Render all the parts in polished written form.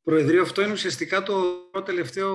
Προεδρείο, αυτό είναι ουσιαστικά το τελευταίο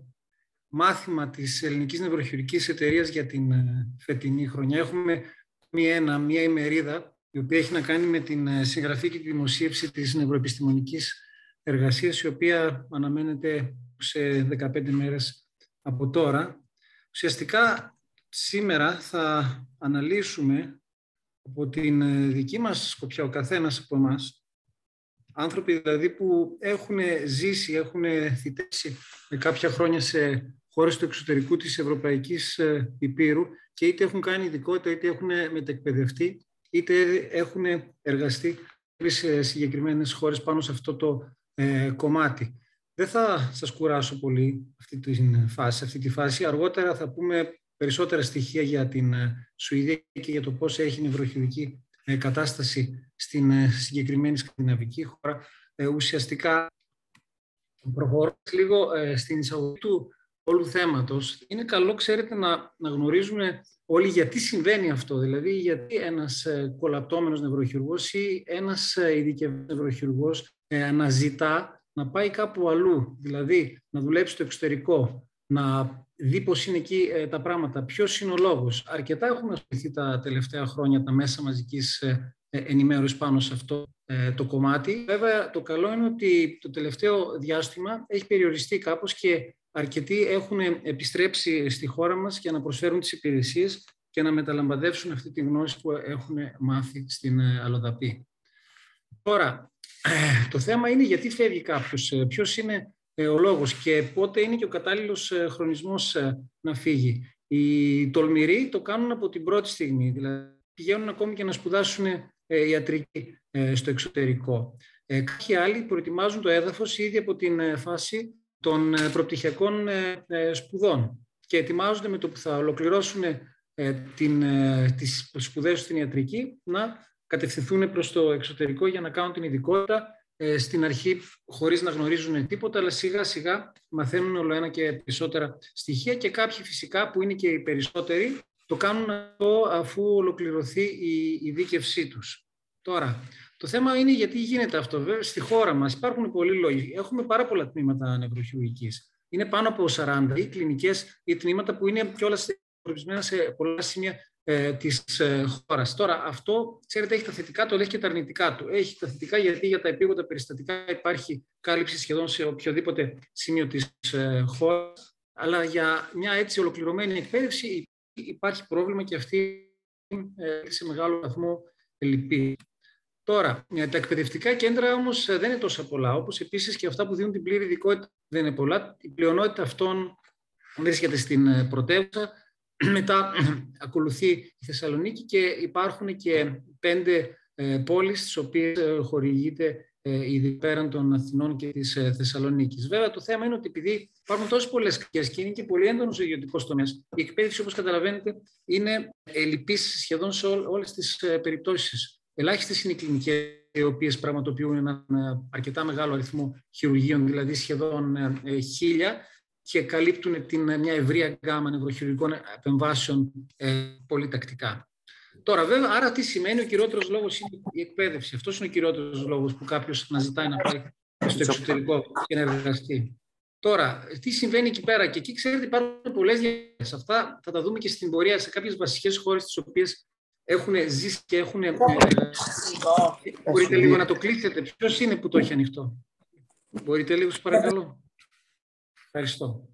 μάθημα της Ελληνικής Νευροχειρουργικής Εταιρείας για την φετινή χρονιά. Έχουμε μία ημερίδα, η οποία έχει να κάνει με την συγγραφή και τη δημοσίευση της νευροεπιστημονικής εργασίας, η οποία αναμένεται σε 15 μέρες από τώρα. Ουσιαστικά, σήμερα θα αναλύσουμε από την δική μας σκοπιά, ο καθένας από εμάς, άνθρωποι δηλαδή που έχουν ζήσει, έχουν θητεύσει με κάποια χρόνια σε χώρες του εξωτερικού της Ευρωπαϊκής Υπήρου και είτε έχουν κάνει ειδικότητα, είτε έχουν μετεκπαιδευτεί, είτε έχουν εργαστεί σε συγκεκριμένες χώρες πάνω σε αυτό το κομμάτι. Δεν θα σας κουράσω πολύ αυτή τη φάση. Αργότερα θα πούμε περισσότερα στοιχεία για την Σουηδία και για το πώς έχει νευροχειρουργική κατάσταση στην συγκεκριμένη σκανδιναβική χώρα. Ουσιαστικά, προχωρώντας λίγο στην εισαγωγή του όλου θέματος, είναι καλό, ξέρετε, να γνωρίζουμε όλοι γιατί συμβαίνει αυτό. Δηλαδή, γιατί ένας κολαπτώμενος νευροχειρουργός ή ένας ειδικευμένος νευροχειρουργός αναζητά να πάει κάπου αλλού, δηλαδή να δουλέψει στο εξωτερικό, να δει πώς είναι εκεί τα πράγματα, ποιος είναι ο λόγος. Αρκετά έχουμε ασχοληθεί τα τελευταία χρόνια τα μέσα μαζικής ενημέρωσης πάνω σε αυτό το κομμάτι. Βέβαια, το καλό είναι ότι το τελευταίο διάστημα έχει περιοριστεί κάπως και αρκετοί έχουν επιστρέψει στη χώρα μας για να προσφέρουν τις υπηρεσίες και να μεταλαμπαδεύσουν αυτή τη γνώση που έχουν μάθει στην αλλοδαπή. Τώρα, το θέμα είναι γιατί φεύγει κάποιος, ποιος είναι ο λόγος και πότε είναι και ο κατάλληλος χρονισμός να φύγει. Οι τολμηροί το κάνουν από την πρώτη στιγμή, δηλαδή πηγαίνουν ακόμη και να σπουδάσουν ιατρική στο εξωτερικό. Κάποιοι άλλοι προετοιμάζουν το έδαφος ήδη από την φάση των προπτυχιακών σπουδών και ετοιμάζονται με το που θα ολοκληρώσουν τις σπουδές στην ιατρική να κατευθυνθούν προς το εξωτερικό για να κάνουν την ειδικότητα, στην αρχή χωρίς να γνωρίζουν τίποτα, αλλά σιγά σιγά μαθαίνουν όλο ένα και περισσότερα στοιχεία και κάποιοι φυσικά που είναι και οι περισσότεροι το κάνουν αυτό αφού ολοκληρωθεί η ειδίκευσή τους. Τώρα, το θέμα είναι γιατί γίνεται αυτό. Βέβαια, στη χώρα μας υπάρχουν πολλοί λόγοι. Έχουμε πάρα πολλά τμήματα νευροχειρουργικής. Είναι πάνω από 40 ή κλινικές ή τμήματα που είναι κιόλας προπισμένα σε πολλά σημεία της χώρας. Τώρα, αυτό, ξέρετε, έχει τα θετικά του, αλλά έχει και τα αρνητικά του. Έχει τα θετικά γιατί για τα επίγοντα περιστατικά υπάρχει κάλυψη σχεδόν σε οποιοδήποτε σημείο της χώρας, αλλά για μια έτσι ολοκληρωμένη εκπαίδευση υπάρχει πρόβλημα και αυτή σε μεγάλο βαθμό λυπή. Τώρα, τα εκπαιδευτικά κέντρα όμως δεν είναι τόσα πολλά, όπως επίσης και αυτά που δίνουν την πλήρη ειδικότητα δεν είναι πολλά. Η πλειονότητα αυτών βρίσκεται στην πρωτεύουσα. Μετά ακολουθεί η Θεσσαλονίκη και υπάρχουν και 5 πόλεις στις οποίες χορηγείται ήδη πέραν των Αθηνών και της Θεσσαλονίκης. Βέβαια, το θέμα είναι ότι επειδή υπάρχουν τόσες πολλές κλικές και είναι και πολύ έντονος ο ιδιωτικός τομέας, η εκπαίδευση, όπως καταλαβαίνετε, είναι ελλειπής σχεδόν σε όλες τις περιπτώσεις. Ελάχιστες είναι οι κλινικές οι οποίες πραγματοποιούν έναν αρκετά μεγάλο αριθμό χειρουργείων, δηλαδή σχεδόν 1000, και καλύπτουν μια ευρεία γκάμα νευροχειρουργικών επεμβάσεων πολύ τακτικά. Τώρα, βέβαια, άρα τι σημαίνει? Ο κυριότερος λόγος είναι η εκπαίδευση. Αυτός είναι ο κυριότερος λόγος που κάποιος να ζητάει να πάει στο εξωτερικό και να εργαστεί. Τώρα, τι συμβαίνει εκεί πέρα? Και εκεί, ξέρετε, υπάρχουν πολλές διαφορές. Αυτά θα τα δούμε και στην πορεία σε κάποιες βασικές χώρες τις οποίες έχουν ζήσει και έχουν εργαστεί. Μπορείτε λίγο να το κλείσετε? Ποιος είναι που το έχει ανοιχτό? Μπορείτε λίγο, σας παρακαλώ? Ευχαριστώ.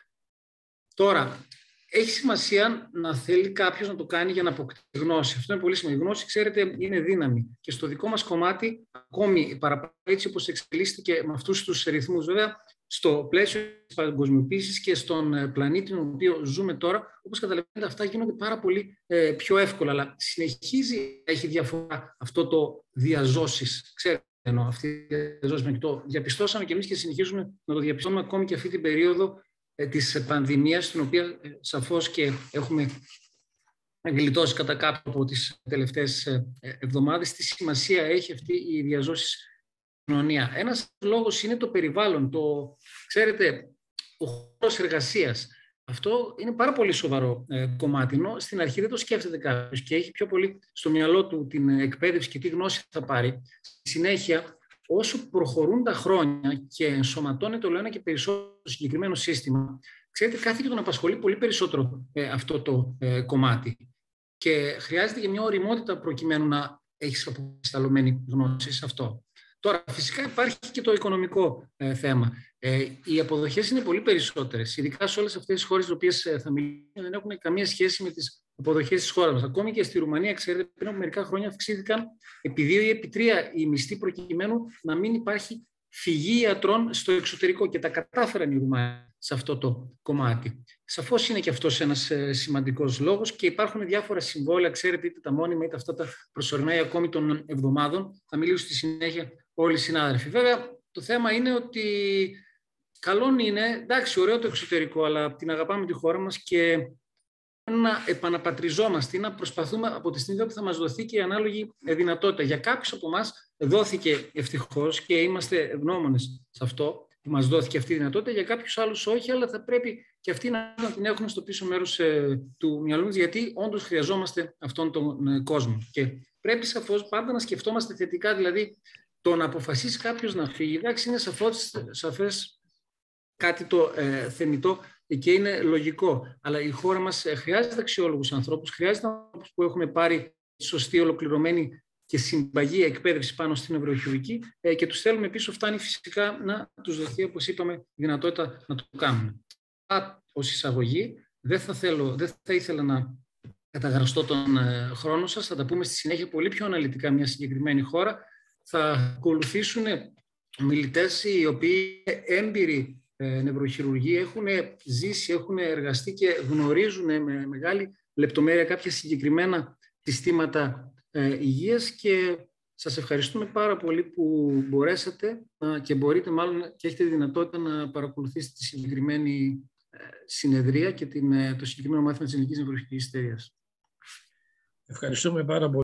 Τώρα, έχει σημασία να θέλει κάποιος να το κάνει για να αποκτήσει γνώση. Αυτό είναι πολύ σημαντικό. Η γνώση, ξέρετε, είναι δύναμη. Και στο δικό μας κομμάτι, ακόμη παραπάνω έτσι όπως εξελίσσεται με αυτούς τους ρυθμούς. Βέβαια, στο πλαίσιο της παγκοσμιοποίησης και στον πλανήτη τον οποίο ζούμε τώρα, όπως καταλαβαίνετε, αυτά γίνονται πάρα πολύ πιο εύκολα. Αλλά συνεχίζει να έχει διαφορά αυτό το διαζώσεις. Ξέρετε, αυτή τη διαζώσεις. Και το διαπιστώσαμε και εμείς και συνεχίζουμε να το διαπιστώνουμε ακόμη και αυτή την περίοδο της πανδημίας, στην οποία σαφώς και έχουμε γλιτώσει κατά κάποιο από τις τελευταίες εβδομάδες. Τι σημασία έχει αυτή η διαζώση κοινωνία? Ένας λόγος είναι το περιβάλλον, ξέρετε, ο χώρος εργασίας. Αυτό είναι πάρα πολύ σοβαρό κομμάτι. Στην αρχή δεν το σκέφτεται κάποιος και έχει πιο πολύ στο μυαλό του την εκπαίδευση και τι γνώση θα πάρει. Στη συνέχεια, όσο προχωρούν τα χρόνια και ενσωματώνεται όλο ένα και περισσότερο στο συγκεκριμένο σύστημα, ξέρετε, κάθε και τον απασχολεί πολύ περισσότερο αυτό το κομμάτι. Και χρειάζεται και μια ωριμότητα προκειμένου να έχεις αποκρισταλωμένη γνώση σε αυτό. Τώρα, φυσικά υπάρχει και το οικονομικό θέμα. Οι αποδοχές είναι πολύ περισσότερες, ειδικά σε όλες αυτές τις χώρες, τις οποίες θα μιλήσουμε, δεν έχουν καμία σχέση με τις αποδοχές της χώρας μας. Ακόμη και στη Ρουμανία, ξέρετε, πριν από μερικά χρόνια αυξήθηκαν επί 2 ή επί 3 οι μισθοί προκειμένου να μην υπάρχει φυγή ιατρών στο εξωτερικό, και τα κατάφεραν οι Ρουμάνοι σε αυτό το κομμάτι. Σαφώς είναι και αυτός ένας σημαντικός λόγος, και υπάρχουν διάφορα συμβόλαια, ξέρετε, είτε τα μόνιμα είτε αυτά τα προσωρινά ή ακόμη των εβδομάδων. Θα μιλήσω στη συνέχεια όλοι οι συνάδελφοι. Βέβαια, το θέμα είναι ότι καλό είναι, εντάξει, ωραίο το εξωτερικό, αλλά την αγαπάμε τη χώρα μας και να επαναπατριζόμαστε ή να προσπαθούμε από τη στιγμή που θα μας δοθεί και η ανάλογη δυνατότητα. Για κάποιους από εμάς δόθηκε ευτυχώς και είμαστε ευγνώμονες σε αυτό που μας δόθηκε αυτή η δυνατότητα. Για κάποιους άλλους όχι, αλλά θα πρέπει και αυτοί να την έχουν στο πίσω μέρος του μυαλού μας, γιατί όντως χρειαζόμαστε αυτόν τον κόσμο. Και πρέπει σαφώς πάντα να σκεφτόμαστε θετικά, δηλαδή το να αποφασίσει κάποιος να φύγει, εντάξει, είναι σαφές κάτι το θεμιτό και είναι λογικό. Αλλά η χώρα μας χρειάζεται αξιόλογους ανθρώπους, χρειάζεται ανθρώπους που έχουμε πάρει σωστή, ολοκληρωμένη και συμπαγή εκπαίδευση πάνω στην νευροχειρουργική και τους θέλουμε πίσω. Φτάνει φυσικά να τους δοθεί, όπως είπαμε, δυνατότητα να το κάνουμε. Ως εισαγωγή, δεν θα ήθελα να καταγραστώ τον χρόνο σας. Θα τα πούμε στη συνέχεια πολύ πιο αναλυτικά μια συγκεκριμένη χώρα. Θα ακολουθήσουν μιλητές οι οποίοι έμπειροι νευροχειρουργοί έχουν ζήσει, έχουν εργαστεί και γνωρίζουν με μεγάλη λεπτομέρεια κάποια συγκεκριμένα συστήματα υγείας, και σας ευχαριστούμε πάρα πολύ που μπορέσατε και μπορείτε μάλλον και έχετε δυνατότητα να παρακολουθήσετε τη συγκεκριμένη συνεδρία και το συγκεκριμένο μάθημα της Ελληνικής Νευροχειρουργικής Εταιρείας. Ευχαριστούμε πάρα πολύ.